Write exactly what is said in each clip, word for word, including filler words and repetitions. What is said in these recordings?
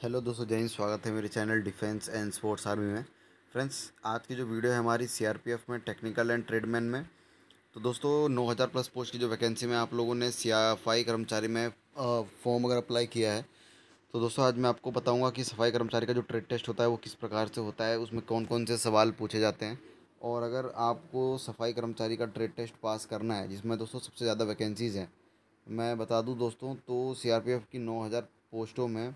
Hello दोस्तों, जय हिंद। स्वागत है मेरे channel defence and sports army में। फ्रेंड्स, आज की जो वीडियो है हमारी सीआरपीएफ में टेक्निकल एंड ट्रेडमैन में। तो दोस्तों, नौ हज़ार प्लस पोस्ट की जो वैकेंसी में आप लोगों ने सफाई कर्मचारी में फॉर्म अगर अप्लाई किया है, तो दोस्तों आज मैं आपको बताऊंगा कि सफाई कर्मचारी का जो ट्रेड टेस्ट होता है वो किस प्रकार से होता है, उसमें कौन कौन से सवाल पूछे जाते हैं। और अगर आपको सफाई कर्मचारी का ट्रेड टेस्ट पास करना है, जिसमें दोस्तों सबसे ज़्यादा वैकेंसीज़ हैं, मैं बता दूं दोस्तों, तो सीआरपीएफ की नौ हज़ार पोस्टों में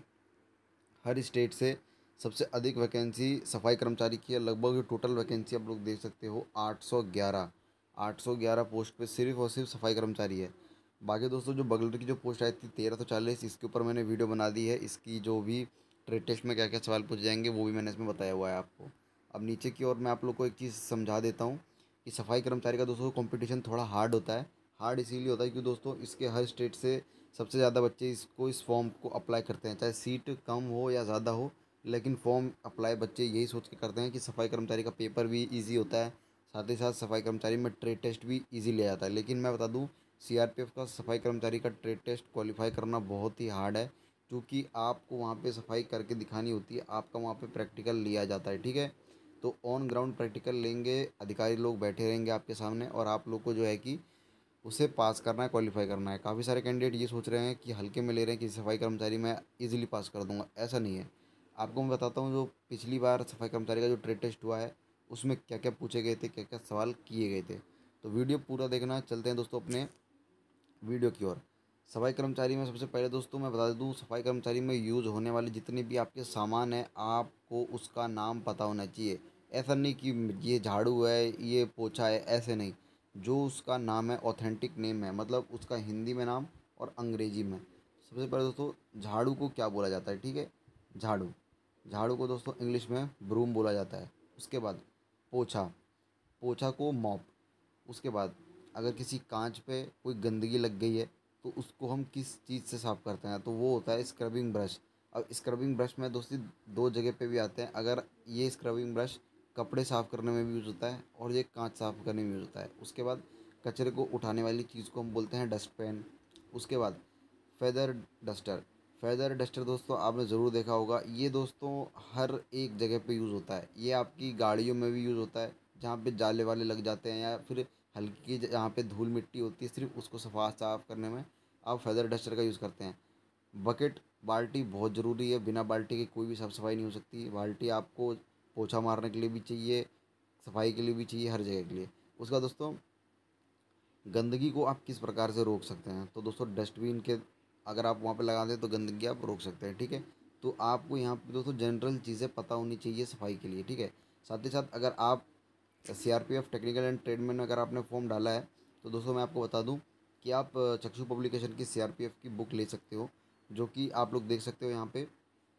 हर स्टेट से सबसे अधिक वैकेंसी सफाई कर्मचारी की है। लगभग टोटल वैकेंसी आप लोग देख सकते हो आठ सौ ग्यारह आठ सौ ग्यारह पोस्ट पे सिर्फ और सिर्फ सफाई कर्मचारी है। बाकी दोस्तों, जो बगलर की जो पोस्ट आई थी तेरह सौ चालीस, इसके ऊपर मैंने वीडियो बना दी है। इसकी जो भी ट्रेड टेस्ट में क्या क्या सवाल पूछे जाएंगे वो भी मैंने इसमें बताया हुआ है आपको। अब नीचे की ओर मैं आप लोग को एक चीज़ समझा देता हूँ कि सफाई कर्मचारी का दोस्तों कंपटीशन थोड़ा हार्ड होता है। हार्ड इसीलिए होता है क्योंकि दोस्तों इसके हर स्टेट से सबसे ज़्यादा बच्चे इसको इस फॉर्म को अप्लाई करते हैं, चाहे सीट कम हो या ज़्यादा हो। लेकिन फॉर्म अप्लाई बच्चे यही सोच के करते हैं कि सफाई कर्मचारी का पेपर भी इजी होता है, साथ ही साथ सफाई कर्मचारी में ट्रेड टेस्ट भी इजी लिया जाता है। लेकिन मैं बता दूं, सीआरपीएफ का सफाई कर्मचारी का ट्रेड टेस्ट क्वालिफाई करना बहुत ही हार्ड है, क्योंकि आपको वहाँ पे सफाई करके दिखानी होती है। आपका वहाँ पे प्रैक्टिकल लिया जाता है, ठीक है। तो ऑन ग्राउंड प्रैक्टिकल लेंगे, अधिकारी लोग बैठे रहेंगे आपके सामने, और आप लोग को जो है कि उसे पास करना है, क्वालिफाई करना है। काफ़ी सारे कैंडिडेट ये सोच रहे हैं कि हल्के में ले रहे हैं कि सफाई कर्मचारी मैं इजीली पास कर दूंगा। ऐसा नहीं है। आपको मैं बताता हूँ, जो पिछली बार सफाई कर्मचारी का जो ट्रेड टेस्ट हुआ है उसमें क्या क्या पूछे गए थे, क्या क्या सवाल किए गए थे। तो वीडियो पूरा देखना। चलते हैं दोस्तों अपने वीडियो की ओर। सफाई कर्मचारी में सबसे पहले दोस्तों मैं बता दूं, सफाई कर्मचारी में यूज़ होने वाले जितने भी आपके सामान हैं, आपको उसका नाम पता होना चाहिए। ऐसा नहीं कि ये झाड़ू है, ये पोछा है, ऐसे नहीं। जो उसका नाम है, ऑथेंटिक नेम है, मतलब उसका हिंदी में नाम और अंग्रेजी में। सबसे पहले दोस्तों, झाड़ू को क्या बोला जाता है, ठीक है। झाड़ू झाड़ू को दोस्तों इंग्लिश में ब्रूम बोला जाता है। उसके बाद पोछा पोछा को मॉप। उसके बाद अगर किसी कांच पे कोई गंदगी लग गई है तो उसको हम किस चीज़ से साफ़ करते हैं, तो वो होता है स्क्रबिंग ब्रश। अब स्क्रबिंग ब्रश में दोस्ती दो जगह पे भी आते हैं। अगर ये स्क्रबिंग ब्रश कपड़े साफ़ करने में भी यूज़ होता है और ये कांच साफ़ करने में यूज़ होता है। उसके बाद कचरे को उठाने वाली चीज़ को हम बोलते हैं डस्ट पैन। उसके बाद फेदर डस्टर फेदर डस्टर दोस्तों आपने ज़रूर देखा होगा। ये दोस्तों हर एक जगह पे यूज़ होता है। ये आपकी गाड़ियों में भी यूज़ होता है, जहाँ पे जाले वाले लग जाते हैं, या फिर हल्की जहाँ पे धूल मिट्टी होती है सिर्फ उसको सफा साफ करने में आप फेदर डस्टर का यूज़ करते हैं। बकेट, बाल्टी बहुत ज़रूरी है। बिना बाल्टी के कोई भी साफ़ सफाई नहीं हो सकती। बाल्टी आपको पोछा मारने के लिए भी चाहिए, सफाई के लिए भी चाहिए, हर जगह के लिए। उसका दोस्तों, गंदगी को आप किस प्रकार से रोक सकते हैं, तो दोस्तों डस्टबिन के अगर आप वहाँ पे लगा दें तो गंदगी आप रोक सकते हैं, ठीक है। तो आपको यहाँ पे दोस्तों जनरल चीज़ें पता होनी चाहिए सफाई के लिए, ठीक है। साथ ही साथ अगर आप सीआरपीएफ टेक्निकल एंड ट्रेडमैन में अगर आपने फॉर्म डाला है, तो दोस्तों मैं आपको बता दूं कि आप अ, चक्षु पब्लिकेशन की सीआरपीएफ की बुक ले सकते हो, जो कि आप लोग देख सकते हो यहाँ पे।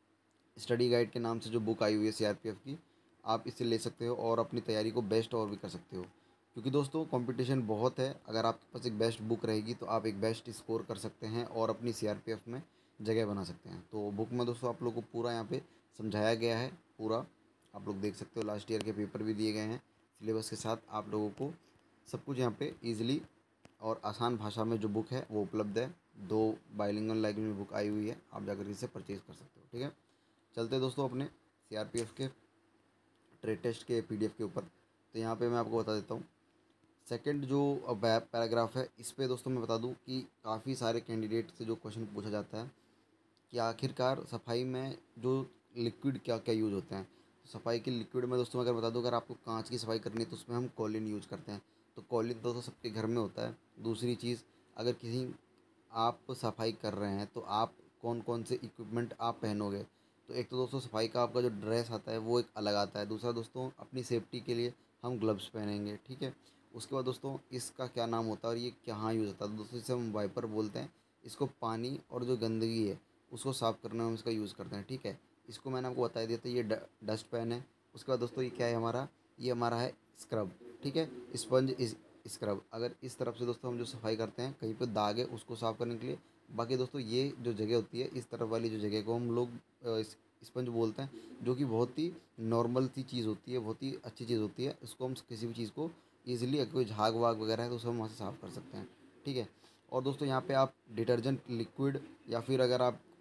स्टडी गाइड के नाम से जो बुक आई हुई है सीआरपीएफ की, आप इसे ले सकते हो और अपनी तैयारी को बेस्ट और भी कर सकते हो। क्योंकि दोस्तों कंपटीशन बहुत है। अगर आपके पास एक बेस्ट बुक रहेगी तो आप एक बेस्ट स्कोर कर सकते हैं और अपनी सीआरपीएफ में जगह बना सकते हैं। तो बुक में दोस्तों आप लोग को पूरा यहाँ पे समझाया गया है। पूरा आप लोग देख सकते हो, लास्ट ईयर के पेपर भी दिए गए हैं सिलेबस के साथ। आप लोगों को सब कुछ यहाँ पे ईजिली और आसान भाषा में जो बुक है वो उपलब्ध है। दो बाइलिंगुअल लैंग्वेज में बुक आई हुई है, आप जाकर इसे परचेज़ कर सकते हो, ठीक है। चलते हैं दोस्तों अपने सीआरपीएफ के ट्रेड टेस्ट के पीडीएफ के ऊपर। तो यहाँ पे मैं आपको बता देता हूँ, सेकंड जो पैराग्राफ है, इस पे दोस्तों मैं बता दूँ कि काफ़ी सारे कैंडिडेट से जो क्वेश्चन पूछा जाता है कि आखिरकार सफाई में जो लिक्विड क्या क्या यूज़ होते हैं। तो सफाई के लिक्विड में दोस्तों अगर बता दूँ, अगर आपको कांच की सफाई करनी है तो उसमें हम कॉलिन यूज़ करते हैं। तो कॉलिन दोस्तों सबके घर में होता है। दूसरी चीज़, अगर किसी आप सफाई कर रहे हैं तो आप कौन कौन से इक्विपमेंट आप पहनोगे। तो एक तो दोस्तों सफाई का आपका जो ड्रेस आता है वो एक अलग आता है। दूसरा दोस्तों, अपनी सेफ्टी के लिए हम ग्लव्स पहनेंगे, ठीक है। उसके बाद दोस्तों, इसका क्या नाम होता है और ये कहाँ यूज़ होता है, तो दोस्तों इसे हम वाइपर बोलते हैं। इसको पानी और जो गंदगी है उसको साफ़ करने में हम इसका यूज़ करते हैं, ठीक है। इसको मैंने आपको बता दिया था, ये डस्ट पैन है। उसके बाद दोस्तों ये क्या है हमारा, ये हमारा है स्क्रब, ठीक है। स्पंज इस स्क्रब, अगर इस तरफ से दोस्तों हम जो सफाई करते हैं, कहीं पे दाग है उसको साफ़ करने के लिए। बाकी दोस्तों ये जो जगह होती है, इस तरफ वाली जो जगह को हम लोग अ, इस स्पंज बोलते हैं, जो कि बहुत ही नॉर्मल सी चीज़ होती है, बहुत ही अच्छी चीज़ होती है। इसको हम किसी भी चीज़ को ईजिली, अगर कोई झाग वाग वगैरह है तो उसे हम वहाँ से साफ़ कर सकते हैं, ठीक है। और दोस्तों यहाँ पे आप डिटर्जेंट लिक्विड या फिर अगर आप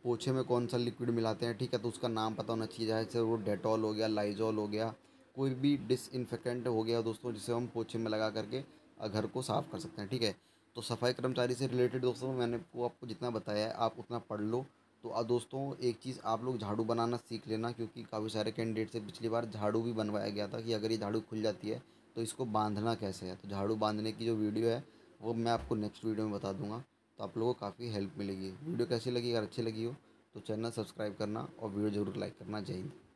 पोछे में कौन सा लिक्विड मिलाते हैं, ठीक है, तो उसका नाम पता होना चाहिए। जैसे वो डेटॉल हो गया, लाइजॉल हो गया, कोई भी डिसइंफेक्टेंट हो गया दोस्तों, जिसे हम पोछे में लगा करके अ, घर को साफ़ कर सकते हैं, ठीक है। तो सफाई कर्मचारी से रिलेटेड दोस्तों मैंने वो आपको जितना बताया है आप उतना पढ़ लो। तो आ दोस्तों एक चीज़ आप लोग झाड़ू बनाना सीख लेना, क्योंकि काफ़ी सारे कैंडिडेट से पिछली बार झाड़ू भी बनवाया गया था कि अगर ये झाड़ू खुल जाती है तो इसको बांधना कैसे है। तो झाड़ू बांधने की जो वीडियो है वो मैं आपको नेक्स्ट वीडियो में बता दूंगा, तो आप लोगों को काफ़ी हेल्प मिलेगी। वीडियो कैसी लगी, अगर अच्छी लगी हो तो चैनल सब्सक्राइब करना और वीडियो ज़रूर लाइक करना। जय हिंद।